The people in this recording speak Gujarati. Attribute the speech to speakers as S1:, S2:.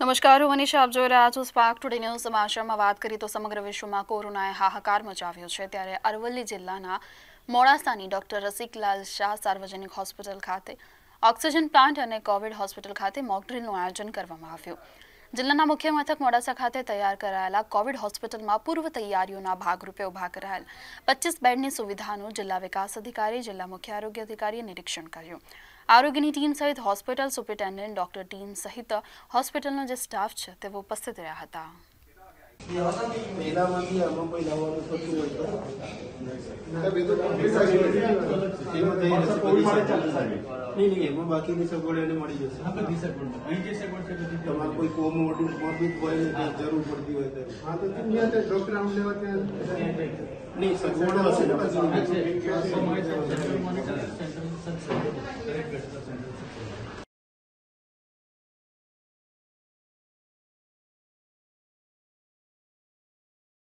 S1: નમસ્કાર, હું મનીષા. આપ જોઈ રહ્યા છો સ્પાર્ક ટુડે ન્યૂઝ. સમાચારમાં વાત કરીએ તો સમગ્ર વિશ્વમાં કોરોનાએ હાહાકાર મચાવ્યો છે, ત્યારે અરવલ્લી જિલ્લાના મોડાસાની ડોક્ટર રસિકલાલ શાહ સાર્વજનિક હોસ્પિટલ ખાતે ઓક્સિજન પ્લાન્ટ અને કોવિડ હોસ્પિટલ ખાતે મોકડ્રીલનું આયોજન કરવામાં આવ્યું. જિલ્લાના મુખ્ય મથક મોડાસા ખાતે તૈયાર કરાયેલા કોવિડ હોસ્પિટલમાં પૂર્વ તૈયારીઓના ભાગરૂપે ઉભા કરાયેલ 25 બેડની સુવિધાનું જિલ્લા વિકાસ અધિકારી, જિલ્લા મુખ્ય આરોગ્ય અધિકારીએ નિરીક્ષણ કર્યું. આરોગ્યની ટીમ સહિત હોસ્પિટલ સુપ્રિન્ટેન્ડન્ટ, ડોક્ટર ટીમ સહિત હોસ્પિટલનો જે સ્ટાફ છે તેઓ ઉપસ્થિત રહ્યા હતા.
S2: नहीं एम बाकी सगवड़ मળી જશે તમારે કોઈ કોમોર્બિડ હોય જરૂર પડતી હોય તો હા તો ત્યાં ડોક્ટર આમ લેવા ત્યાં નહીં સગવડ હશે ને